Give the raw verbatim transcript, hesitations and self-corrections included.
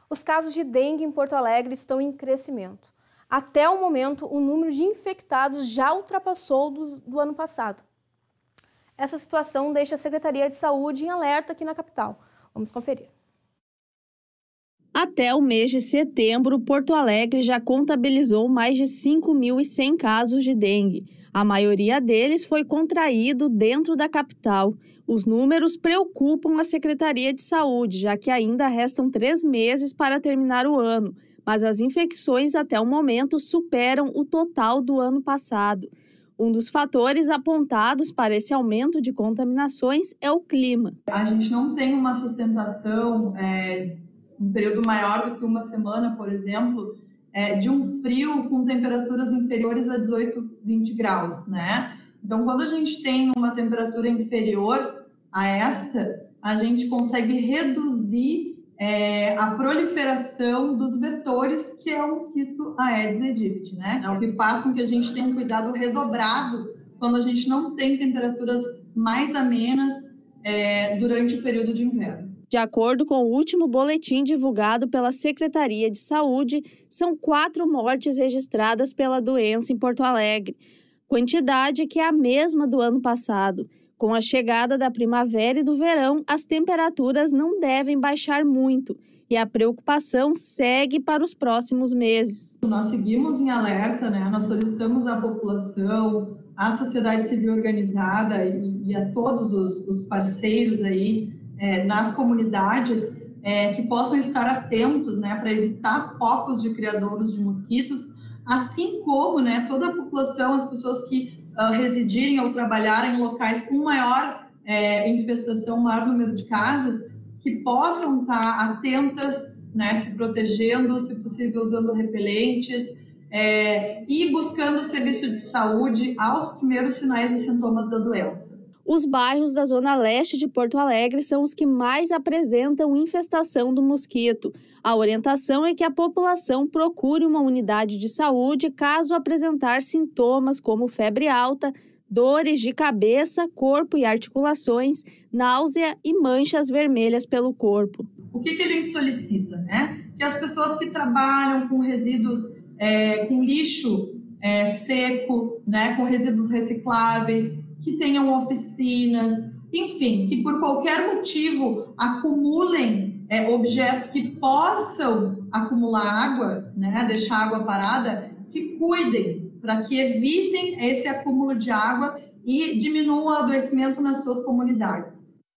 Os casos de dengue em Porto Alegre estão em crescimento. Até o momento, o número de infectados já ultrapassou do, do ano passado. Essa situação deixa a Secretaria de Saúde em alerta aqui na capital. Vamos conferir. Até o mês de setembro, Porto Alegre já contabilizou mais de cinco mil e cem casos de dengue. A maioria deles foi contraído dentro da capital. Os números preocupam a Secretaria de Saúde, já que ainda restam três meses para terminar o ano, mas as infecções até o momento superam o total do ano passado. Um dos fatores apontados para esse aumento de contaminações é o clima. A gente não tem uma sustentação, é, um período maior do que uma semana, por exemplo, é, de um frio com temperaturas inferiores a dezoito, vinte graus, né? Então, quando a gente tem uma temperatura inferior a esta, a gente consegue reduzir é, a proliferação dos vetores, que é o mosquito Aedes aegypti, né? É o que faz com que a gente tenha um cuidado redobrado quando a gente não tem temperaturas mais amenas é, durante o período de inverno. De acordo com o último boletim divulgado pela Secretaria de Saúde, são quatro mortes registradas pela doença em Porto Alegre, quantidade que é a mesma do ano passado. Com a chegada da primavera e do verão, as temperaturas não devem baixar muito e a preocupação segue para os próximos meses. Nós seguimos em alerta, né? Nós solicitamos à população, à sociedade civil organizada e, e a todos os, os parceiros aí é, nas comunidades é, que possam estar atentos, né, para evitar focos de criadouros de mosquitos, assim como, né, toda a população, as pessoas que Uh, residirem ou trabalharem em locais com maior é, infestação, maior número de casos, que possam estar atentas, né, se protegendo, se possível usando repelentes é, e buscando o serviço de saúde aos primeiros sinais e sintomas da doença. Os bairros da zona leste de Porto Alegre são os que mais apresentam infestação do mosquito. A orientação é que a população procure uma unidade de saúde caso apresentar sintomas como febre alta, dores de cabeça, corpo e articulações, náusea e manchas vermelhas pelo corpo. O que, que a gente solicita, né? Que as pessoas que trabalham com resíduos, é, com lixo é, seco, né, com resíduos recicláveis, que tenham oficinas, enfim, que por qualquer motivo acumulem é, objetos que possam acumular água, né, deixar água parada, que cuidem para que evitem esse acúmulo de água e diminuam o adoecimento nas suas comunidades.